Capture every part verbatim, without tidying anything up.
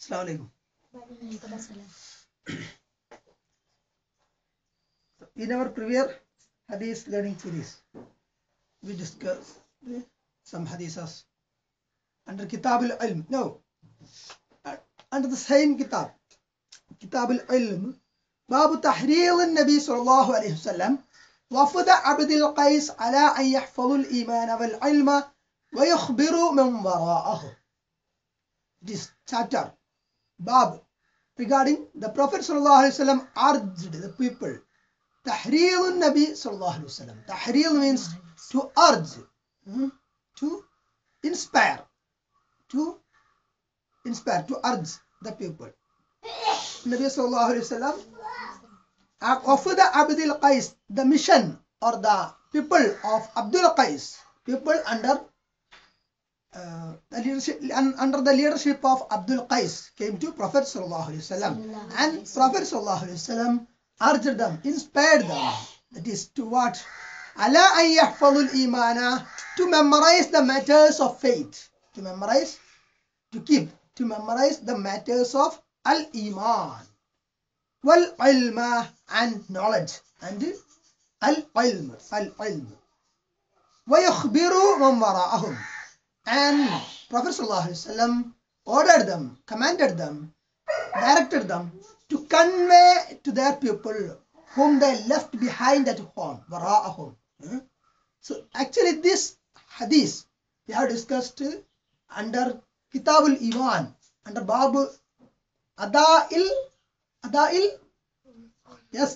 Assalamu alaikum. In our previous hadith learning series, we discussed some hadiths under Kitab al-Ilm. No, under the same Kitab, Kitab al-Ilm, Babu Tahrir al-Nabi sallallahu alayhi wa sallam, وفد عبد القيس على أن يحفظوا الإيمان والعلم ويخبروا من وراءه. This chapter, Bab, regarding the Prophet sallallahu alayhi wa sallam urged the people. Tahrir al-Nabi sallallahu alayhi wa sallam. Tahrir means to urge, hmm? to inspire, to inspire, to urge the people. Nabi sallallahu alayhi wa sallam offered Abdul Qais, the mission or the people of Abdul Qais, people under uh, the leadership, under the leadership of Abdul Qais came to Prophet sallallahu alaihi wasallam, and Prophet sallallahu alaihi wasallam urged them, inspired them. That is to what? Ala an yahfazul imana, to memorize the matters of faith, to memorize, to keep, to memorize the matters of al iman. Wal ilma, and knowledge, and al ilm, al ilm. Wa yukhbiru man wara'ahum, and Prophet sallallahu alaihi wasallam ordered them, commanded them, directed them to convey to their people whom they left behind at home, wara'ahum. So actually this hadith we have discussed under Kitab al-Iman, under Babu Ada'il Ada'il, yes,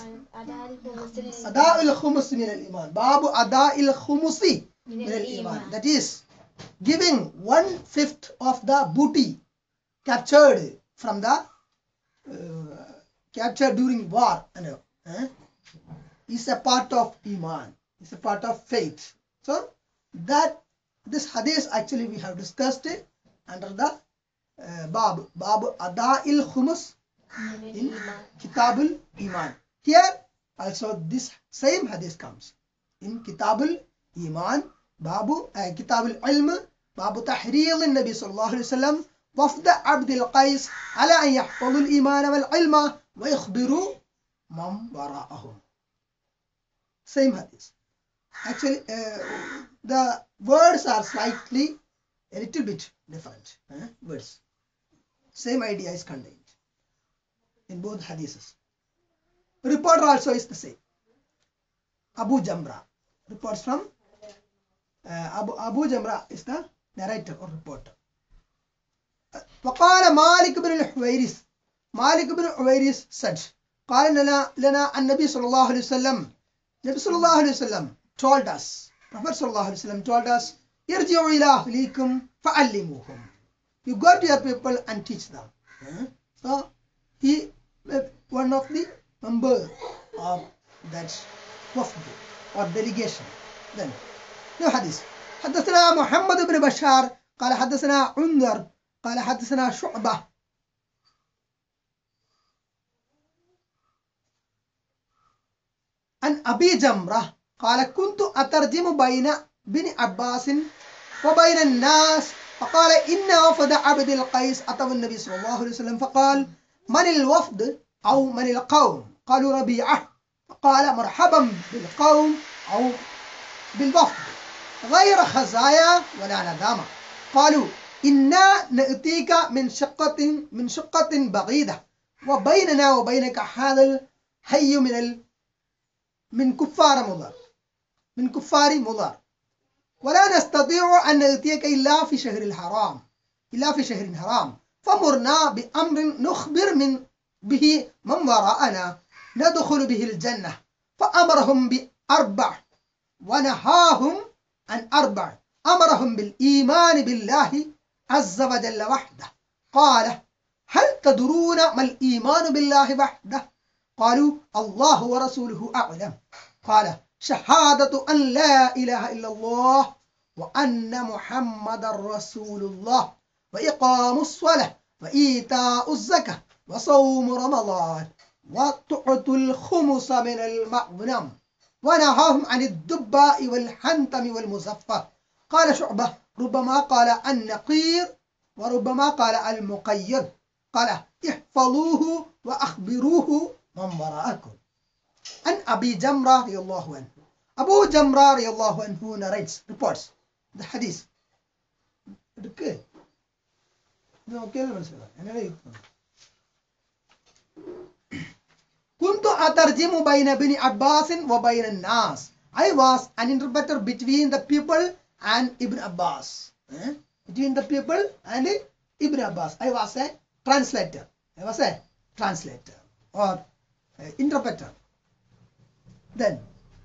Ada'il Khumus min al-Iman. Babu Ada'il Khumusi min al-Iman. That is, giving one fifth of the booty captured from the uh, captured during war, you know, eh, is a part of Iman, is a part of faith. So that this hadith actually we have discussed it under the uh, Babu Babu Ada'il Khumus in Kitab al-Iman. Here also this same hadith comes in Kitab al-Iman, Babu uh, Kitab al-Ilm, Babu Tahrir al-Nabi sallallahu alayhi wa sallam, وفد عبد القيس على أن يحفظوا الإيمان والعلم ويخبروا من وراءهم. Same hadith. Actually, uh, the words are slightly a little bit different. Uh, words. Same idea is contained in both hadiths. Report also is the same. Abu Jamra reports from uh, Abu, Abu Jamra is the narrator or reporter. وقال مالك بن الحويرث, Malik ibn Uwairis said, قال لنا لنا النبي صلى الله عليه وسلم, Nabi صلى الله عليه وسلم told us, Prophet صلى الله عليه وسلم told us, ارجعوا إلى أهليكم فعلموهم. You go to your people and teach them. So he one of the members of that wafd or delegation. Then no hadith. حدثنا محمد بن بشار قال حدثنا عندر قال حدثنا شعبة عن أبي جمرة قال كنت أترجم بين بن عباس وبين الناس فقال إن وفد عبد القيس أتوا النبي صلى الله عليه وسلم فقال من الوفد أو من القوم؟ قالوا ربيعة. فقال مرحبا بالقوم أو بالوفد غير خزايا ولا ندامة. قالوا إنا نأتيك من شقة من شقة بعيدة وبيننا وبينك هذا الحي من ال من كفار مضر من كفار مضر ولا نستطيع أن نأتيك إلا في شهر الحرام إلا في شهر حرام فمرنا بأمر نخبر من به من وراءنا ندخل به الجنة. فأمرهم بأربع ونهاهم عن أربع. أمرهم بالإيمان بالله عز وجل وحده. قال هل تدرون ما الإيمان بالله وحده؟ قالوا الله ورسوله أعلم. قال شهادة أن لا إله إلا الله وأن محمد رسول الله وإقام الصلاة وإيتاء الزكاة وصوم رمضان وتعطوا الخمس من المغنم. ونهاهم عن الدباء والحنتم والمزفة. قال شعبة ربما قال النقير وربما قال المقيد قال احفظوه وأخبروه من وراءكم. And Abi Jamra radiallahu anhu. Abu Jamra radiallahu anhu narrates, reports the hadith. Okay. كنت أترجم بين ابن عباس وبين الناس. I was an interpreter between the people and Ibn Abbas. Eh? Between the people and Ibn Abbas. I was a translator. I was a translator or interpreter. Then,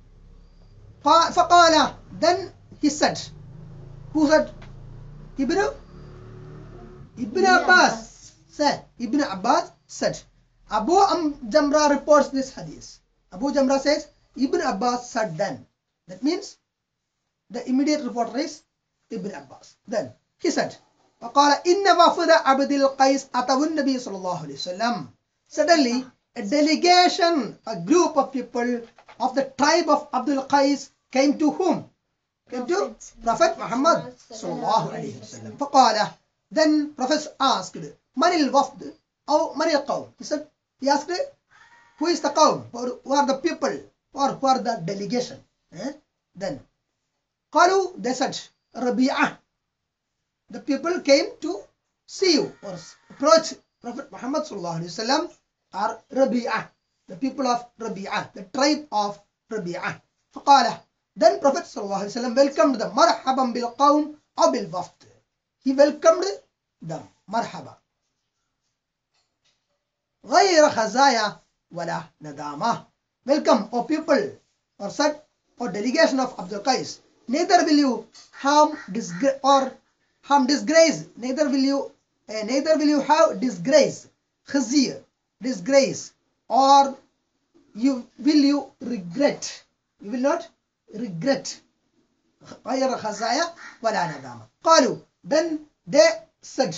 فقال, then he said, who said? Ibn Ibn Abbas said. Ibn Abbas said. Abu Jamra reports this hadith. Abu Jamra says, Ibn Abbas said then. That means the immediate reporter is Ibn Abbas. Then he said, فقال إن وفد عبد القيس أتوا النبي صلى الله عليه وسلم. Suddenly, a delegation, a group of people of the tribe of Abdul Qais came to whom? Came to Prophet Muhammad صلى الله عليه وسلم. فقال, then Prophet asked, من الوفد أو من القوم? He said, he asked, who is the qawm? Who are the people? Or who are the delegation? Eh? Then, قالوا, they said, Rabi'ah. The people came to see you or approach Prophet Muhammad sallallahu alaihi wasallam are Rabi'ah, the people of Rabi'ah, the tribe of Rabi'ah. فقال, then Prophet sallallahu alaihi wasallam welcomed them. مرحبا بالقوم أو بالوفد. He welcomed them. مرحبا. غير خزايا ولا ندامة. Welcome, O people, or said, or delegation of Abdul Qais. Neither will you harm, disgrace, or harm, disgrace. Neither will you, uh, neither will you have disgrace, khazir, disgrace, or you will you regret. You will not regret. غير خزايا ولا ندامة. قالوا, then they said.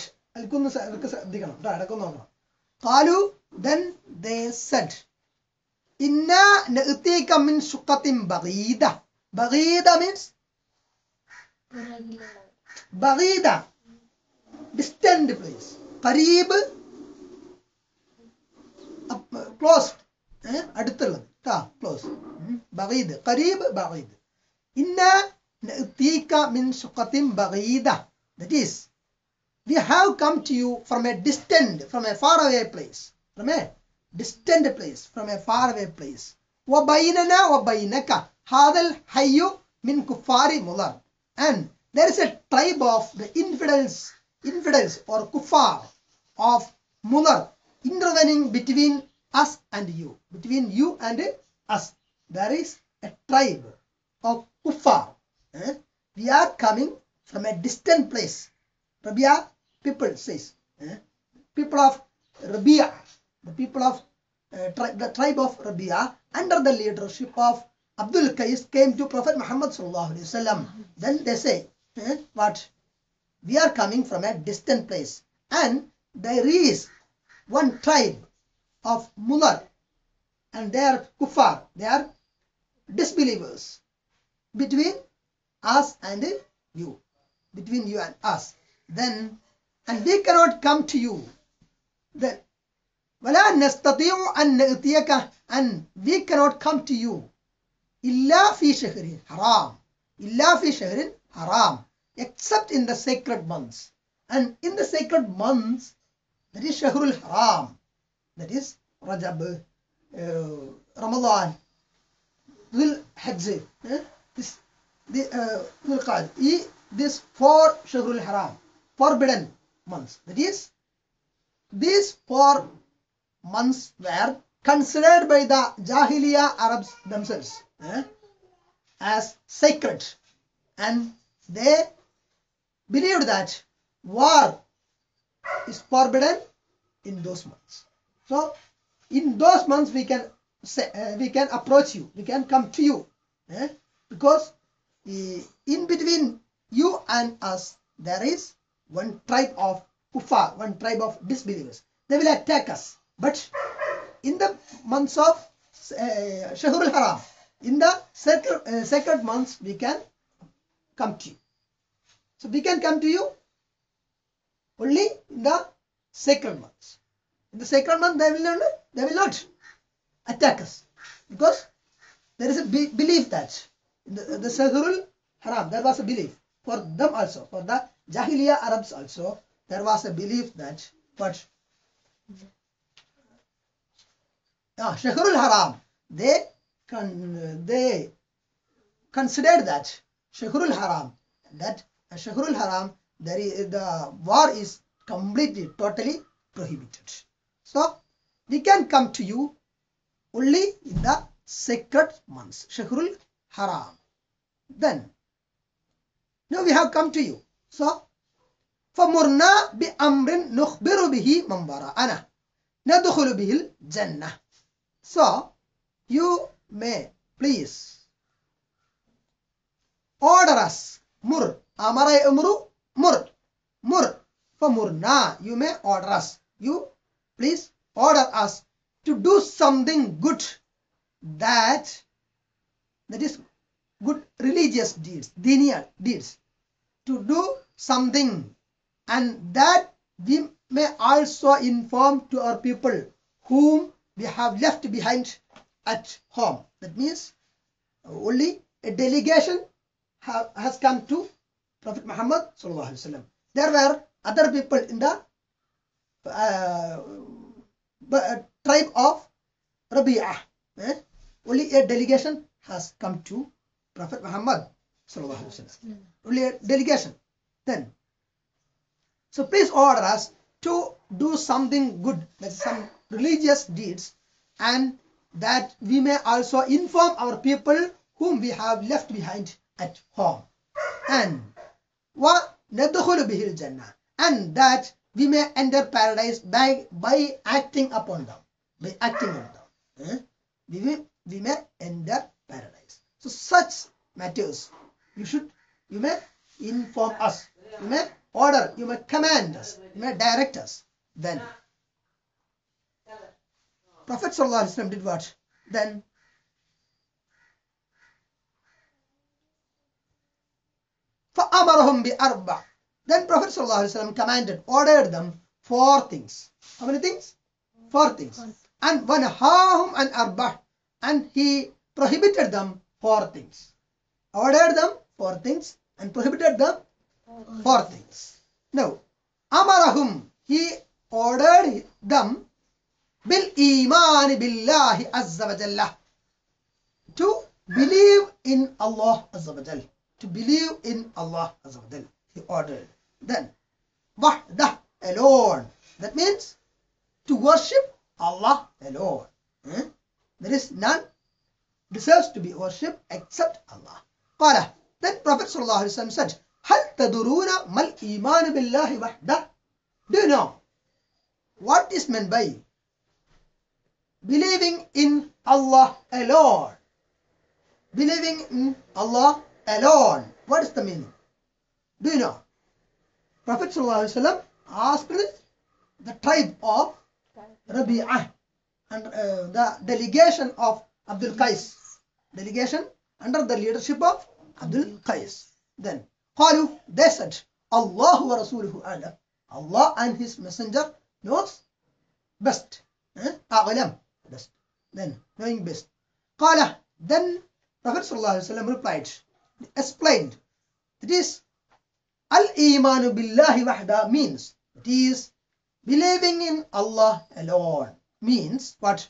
قالوا, then they said. Inna na'tika min suqatin baghida. Baghida means baghida, distant place. Qareeb, close. Eh? Aduthallathu. Ta, close. Baghid. Qareeb, baghid. Inna na'tika min suqatin baghida. That is, we have come to you from a distant, from a faraway place. From a distant place, from a faraway place. وَبَيْنَنَا وَبَيْنَكَ هَذَا الْحَيُّ مِنْ كُفَّارِ مُضَرٍ. And there is a tribe of the infidels, infidels or kuffar of Mudar intervening between us and you. Between you and us. There is a tribe of kuffar. Eh? We are coming from a distant place. Rabia people says. Eh? People of Rabia. The people of uh, tri the tribe of Rabia under the leadership of Abdul Qais came to Prophet Muhammad sallallahu alaihi wasallam. Then they say, eh, what? We are coming from a distant place, and there is one tribe of Mudar, and they are kuffar, they are disbelievers between us and you, between you and us. Then, and we cannot come to you. Then, وَلَا نَسْتَطِيعُ أَن نَأْتِيَكَ, and we cannot come to you إِلَّا فِي شَهْرٍ حَرَامٍ, إِلَّا فِي شَهْرٍ حَرَامٍ, except in the sacred months. And in the sacred months, that is Shahrul Haram, that is Rajab, uh, Ramadan, Dhul Hajj, eh? this, the, uh, Dhul Qa'dah, this four Shahrul Haram, forbidden months. That is, these four months were considered by the Jahiliya Arabs themselves eh, as sacred, and they believed that war is forbidden in those months. So in those months we can say, uh, we can approach you, we can come to you, eh, because uh, in between you and us there is one tribe of kuffar, one tribe of disbelievers. They will attack us. But in the months of uh, Shahrul Haram, in the sacred, uh, sacred months, we can come to you. So we can come to you Only in the sacred months. In the sacred month, they will not, they will not attack us, because there is a be belief that in the, the Shahrul Haram, there was a belief for them also, for the Jahiliyyah Arabs also, there was a belief that what ah, Shahrul Haram, they con they considered that Shahrul Haram, that Shahrul Haram, there is, the war is completely, totally prohibited. So we can come to you only in the sacred months, Shahrul Haram. Then, now we have come to you. So, فَمُرْنَا بِأَمْرٍ نُخْبِرُ بِهِ مَنْ وَرَاءَنَا نَدْخُلُ بِهِ الْجَنَّةِ. So, you may please order us. Mur. Amara umru. Mur. Mur. فَمُرْنَا. You may order us. You please order us to do something good, that that is good religious deeds, diniya deeds, to do something, and that we may also inform to our people whom we have left behind at home. That means only a delegation have, has come to Prophet Muhammad sallallahu alaihi wasallam. There were other people in the uh, tribe of Rabi'ah. Eh? Only a delegation has come to Prophet Muhammad sallallahu alaihi wasallam. Only a delegation. Then, so please order us to do something good, that is some religious deeds, and that we may also inform our people whom we have left behind at home, and wa nadkhulu bihil jannah, and that we may enter paradise by by acting upon them, by acting on them. Eh? We may, we may enter paradise. So such matters you should, you may inform us, you may order, you may command us, you may direct us. Then Prophet sallallahu alaihi wasallam did what? Then فَأَمَرَهُمْ بِأَرْبَعٍ. Then Prophet sallallahu alaihi wasallam commanded, ordered them four things. How many things? Four things. And وَنَهَاهُمْ عَنْ أَرْبَعٍ. And he prohibited them four things. Ordered them four things and prohibited them four things. Now, amarahum, he ordered them bil iman billahi azza wa jalla, to believe in Allah azza wa jalla, to believe in Allah azza wa jalla. He ordered. Then, wahdah, alone. That means to worship Allah alone. Eh? There is none deserves to be worshipped except Allah. Qala. Then Prophet sallallahu alaihi wasallam said, هل تدرون ما الإيمان بالله وحده? Do you know what is meant by believing in Allah alone? Believing in Allah alone. What is the meaning? Do you know? Prophet sallallahu alaihi wasallam asked the tribe of Rabi'ah and uh, the delegation of Abdul Qais. Delegation under the leadership of Abdul Qais. Then قالوا, they said, Allah wa rasuluhu a'lam. Allah and his messenger knows best. Eh? A'lam, best. Then, knowing best. قال, then Prophet sallallahu alaihi wasallam replied, explained, it is al-imanu billahi wahda means, it is believing in Allah alone. Means what?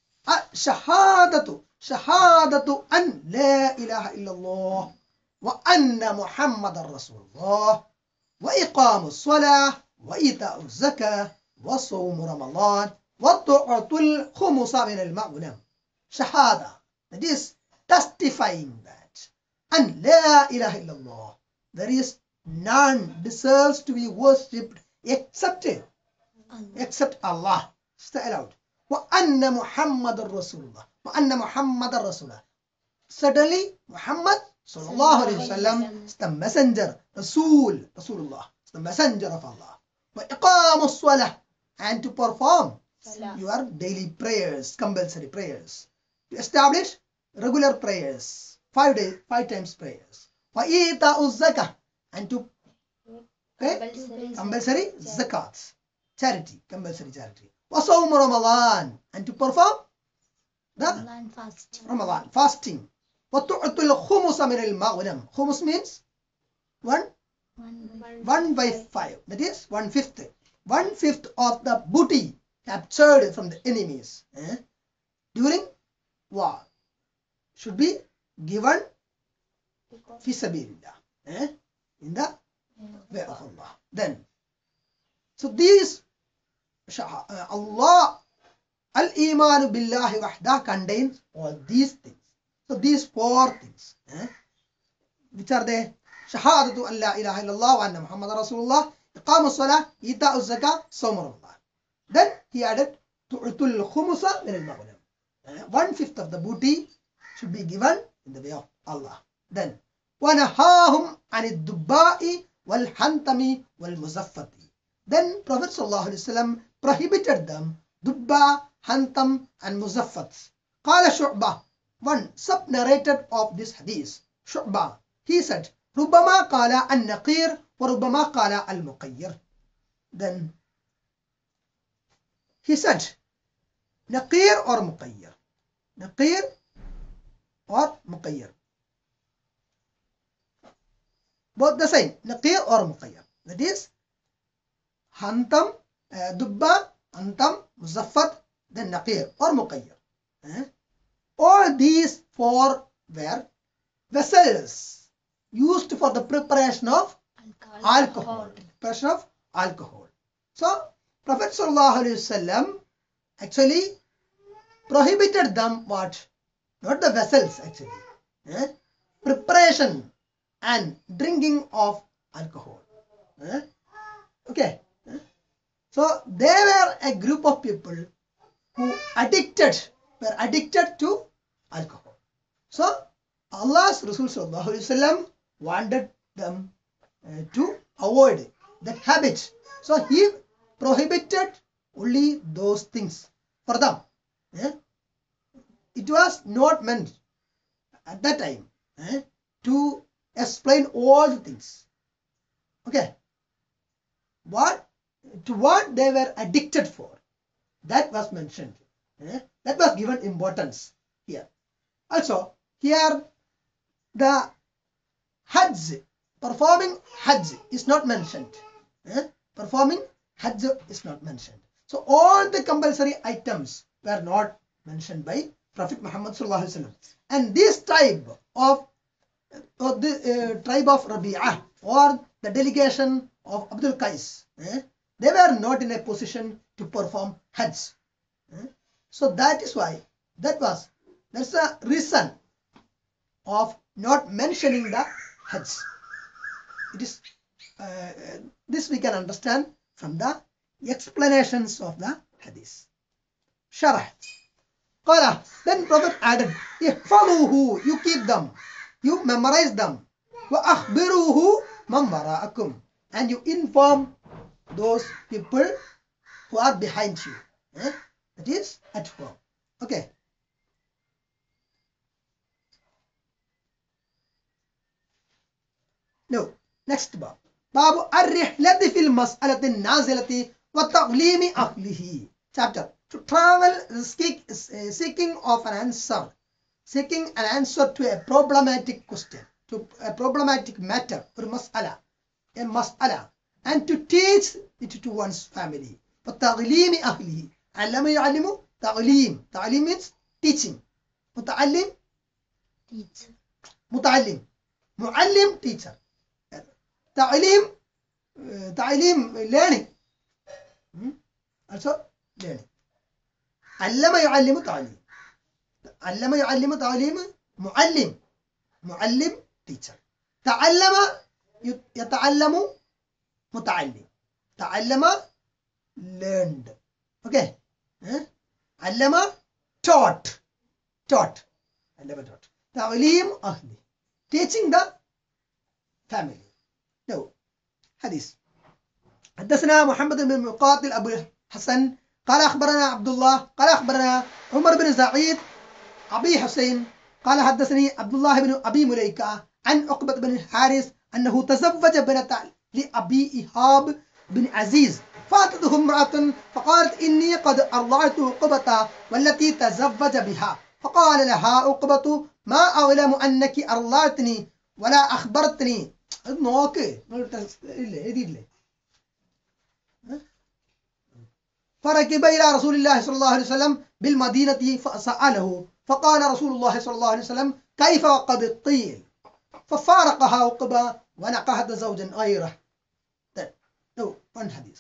Shahadatu, shahadatu an la ilaha illallah wa anna Muhammadan Rasulullah wa iqamu salah wa ita'u zakah wa sawmu Ramadan wa tu'atul khumusa min al-ma'unam. Shahada, that is testifying that an la ilaha illallah, there is none deserves to be worshipped except except Allah. Stay aloud. Wa anna Muhammadan Rasulullah. Wa anna Muhammadan Rasulullah. Certainly Muhammad sallallahu alaihi wasallam is the messenger, Rasul, Rasulullah, is the messenger of Allah. Wa iqamu salah, and to perform Salah. Your daily prayers, compulsory prayers, to establish regular prayers, five days, five times prayers. Wa ita'u zakah, and to Okay? Compulsory zakat. Charity. Compulsory charity. وصوم Ramadan. And to perform the Ramadan fast. Ramadan fasting. وتعطي الخمس من المغنم. Khumus means one One, one by five. That is one fifth. One fifth of the booty captured from the enemies eh, during war should be given fi sabilillah, eh, in the way of Allah. Then, so these uh, Allah al-iman billahi wahda contains all these things. So these four things, eh, which are they? Shahadatu an la ilaha illallah wa anna Muhammad Rasulullah, iqamu salah, ita'u zakah, sawm Ramadan. Then he added tu'tul khumusa min al-maghnam. One fifth of the booty should be given in the way of Allah. Then وَنَهَاهُمْ عَنِ الدُّبَّاءِ وَالْحَنْتَمِ وَالْمُزَفَّةِ. Then Prophet sallallahu alaihi wasallam prohibited them, dubba, hantam and muzaffat. قال شعبة, one sub-narrator of this hadith, Shu'bah, he said, رُبَّمَا قَالَ النَّقِيرُ وَرُبَّمَا قَالَ الْمُقَيِّرُ. Then he said, Naqir or Muqayyir? Naqir or Muqayyir? Both the same, Naqir or Muqayyir. That is, Hantam, uh, Dubba, Hantam, Muzaffat, then Naqir or Muqayyir. Eh? All these four were vessels used for the preparation of alcohol. alcohol. Preparation of alcohol. So, Prophet sallallahu alaihi wasallam actually prohibited them what? Not the vessels actually. Eh? Preparation and drinking of alcohol. Eh? Okay. Eh? So they were a group of people who addicted, were addicted to alcohol. So Allah's Rasul sallallahu alaihi wasallam wanted them uh, to avoid that habit. So he prohibited only those things for them. Eh? It was not meant at that time eh, to explain all the things. Okay. What to what they were addicted for, that was mentioned. Eh? That was given importance here. Also, here the Hajj, performing Hajj is not mentioned. Eh? Performing Hajj is not mentioned. So all the compulsory items were not mentioned by Prophet Muhammad sallallahu alaihi wasallam. And this tribe of, of the uh, tribe of Rabi'ah or the delegation of Abdul Qais, eh, they were not in a position to perform Hajj. Eh? So that is why, that was, that's the reason of not mentioning the Hajj. It is, uh, this we can understand from the explanations of the Hadith. Sharah. Qala, then Prophet added, ihfaluhu, you keep them, you memorize them. Wa akhbiruhu man wara'akum, and you inform those people who are behind you. Eh? That is at home. Okay. Now, next bab. Babu ar-rihlati fil mas'alati nazilati wa taqlimi ahlihi. Chapter. To travel seek, uh, seeking of an answer. Seeking an answer to a problematic question. To a problematic matter. Or mas'ala. A mas'ala. And to teach it to one's family. Wa taqlimi ahlihi. Allama yu'allimu taqlim. Taqlim means teaching. Muta'allim? Teacher. Muta'allim. Mu'allim, teacher. Ta'lim, uh, ta'lim, learning. Hmm? Also, learning. Allama yu'allimu ta'lim. Allama yu'allimu ta'lim, mu'allim. Mu'allim, teacher. Ta'allama, yata'allamu, muta'allim. Ta'allama, learned. Okay. Eh? Allama, taught. Taught. Allama, taught. Ta'lim, ahli. Teaching the family. No. حديث. حدثنا محمد بن مقاتل أبو الحسن قال أخبرنا عبد الله قال أخبرنا عمر بن زعيد أبي حسين قال حدثني عبد الله بن أبي مليكة عن عقبة بن الحارث أنه تزوج بنت لأبي إيهاب بن عزيز فأتته امرأة فقالت إني قد أرضعت عقبة والتي تزوج بها فقال لها عقبة ما أعلم أنك أرضعتني ولا أخبرتني. നോക്ക് ഇല്ലേ എഴുതിയില്ലേ. فركب إلى رسول الله صلى الله عليه وسلم بالمدينة فسأله فقال رسول الله صلى الله عليه وسلم كيف وقد قيل ففارقها عقبة ونكحت زوجا غيره. No, one hadith.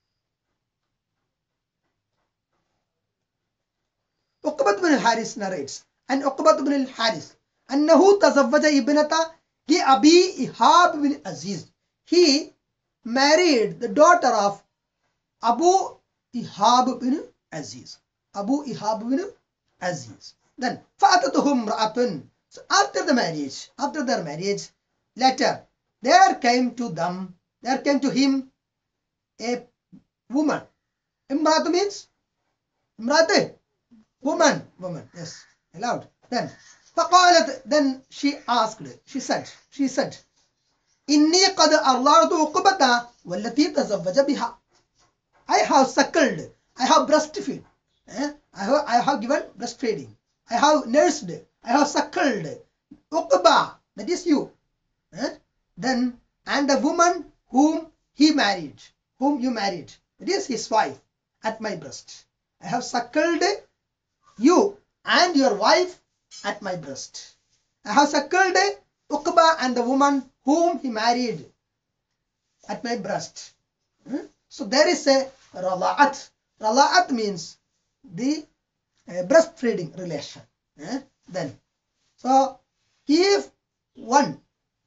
عقبة بن الحارث narrates and عقبة بن الحارث أنه تزوج ابنة لأبي إيهاب بن عزيز. He married the daughter of Abu Ihab bin Aziz. Abu Ihab bin Aziz. Then فأتته امرأة. So after the marriage, after their marriage, later there came to them, there came to him a woman. Imratu means Imratu, woman, woman. Yes, allowed. Then فقالت, then she asked, she said, she said, إني قد أرضعت عقبة والتي تزوج بها. I have suckled, I have breastfed, eh? I, have, I have given breastfeeding, I have nursed, I have suckled Uqba, that is you. Eh? Then, and the woman whom he married, whom you married, that is his wife, at my breast. I have suckled you and your wife at my breast. I have suckled Uqba and the woman whom he married at my breast. Eh? So there is a rala'at. Rala'at means the uh, breastfeeding relation. Eh? Then, so if one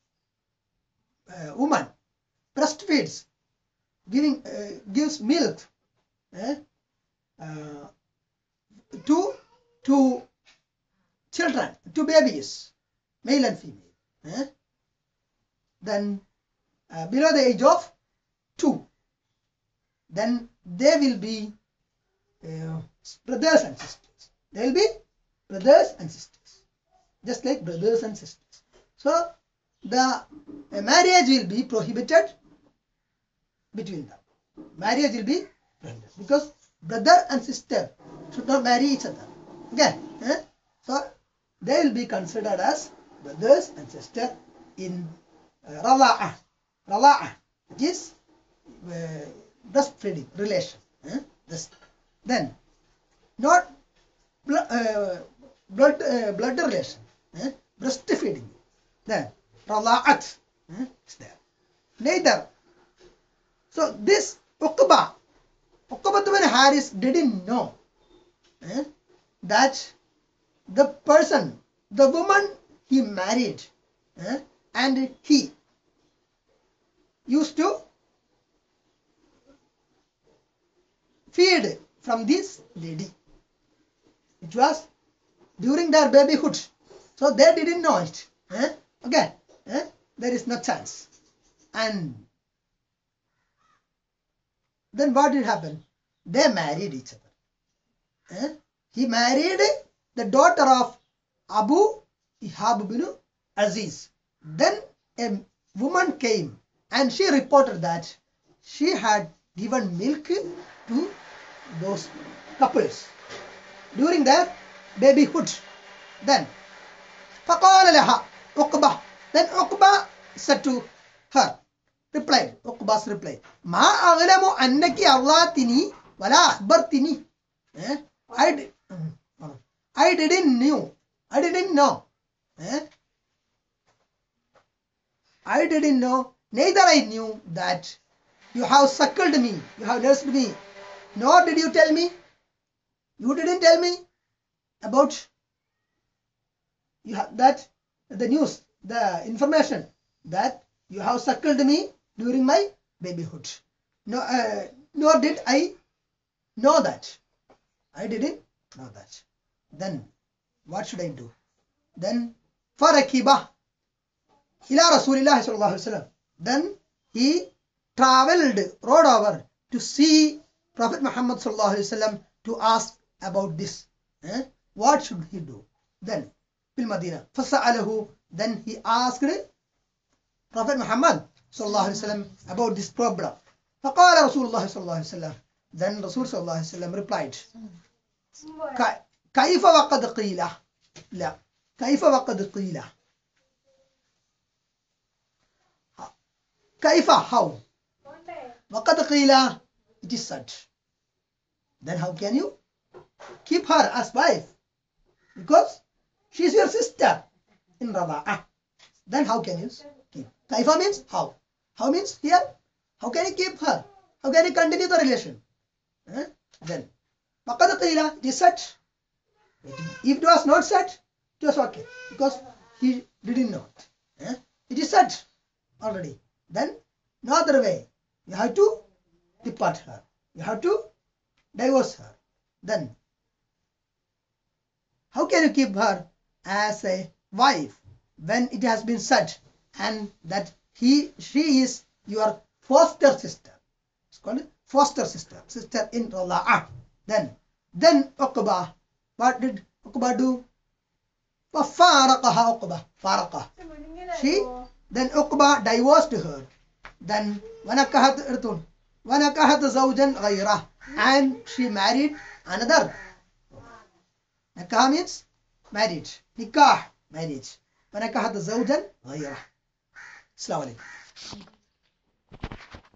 uh, woman breastfeeds, giving uh, gives milk eh, uh, to to children, to babies, male and female, eh, then uh, below the age of two, then they will be uh, brothers and sisters. They will be brothers and sisters, just like brothers and sisters. So the uh, marriage will be prohibited between them. Marriage will be prohibited because brother and sister should not marry each other. Okay, eh? So they will be considered as brothers and sisters in uh, rala'a. Rala'a, which is uh, breastfeeding relation. Eh? This. Then, not blood, uh, blood, uh, blood relation, eh? Breastfeeding. Then, rala'at eh? is there. Neither. So, this Uqba, Uqba bin Haris didn't know eh? that the person, the woman he married eh? and he used to feed from this lady. It was during their babyhood. So they didn't know it. Eh? Okay. Eh? There is no chance. And then what did happen? They married each other. Eh? He married the daughter of Abu Ihab bin Aziz. Then a woman came and she reported that she had given milk to those couples during their babyhood. Then فقال لها Uqba. Then Uqba said to her, replied, Uqba's reply, Ma a'lamu annaki arlatini wala akhbartini. Eh? I, did, I didn't knew. I didn't know. Eh? I didn't know. Neither I knew that you have suckled me. You have nursed me. Nor did you tell me. You didn't tell me about you have that the news, the information that you have suckled me during my babyhood. No, uh, nor did I know that. I didn't know that. Then what should I do? Then farakiba ila Rasulillah sallallahu alaihi wasallam. Then he traveled, rode over to see Prophet Muhammad sallallahu alaihi wasallam to ask about this. Eh? What should he do? Then fil Madinah. Fasa'alahu. Then he asked Prophet Muhammad sallallahu alaihi wasallam about this problem. فقال رسول الله صلى الله عليه وسلم. Then Rasul صلى الله عليه وسلم replied, "Ka- كيف وقد قيل لا كيف وقد قيل كيف how وقد قيل it is said. Then how can you keep her as wife? Because she is your sister in Rada'ah. Then how can you keep? Kaifa means how. How means here? How can you keep her? How can you continue the relation? Eh? Then وقد قيل it is said. If it was not said, it was okay. Because he didn't know it. Eh? It is said already. Then no other way. You have to depart her. You have to divorce her. Then how can you keep her as a wife when it has been said and that he she is your foster sister? It's called foster sister, sister in Rada'ah. Then then Uqba, what did Uqba do? فَفَارَقَهَا Uqba, فَارَقَهَا. She then Uqba divorced her. Then وَنَكَحَتْ إِرْتُنْ وَنَكَحَتْ زَوْجًا غَيْرَهُ, and she married another. Nakah means marriage. Nikah, marriage. وَنَكَحَتْ زَوْجًا غَيْرَهُ. Assalamu alaikum.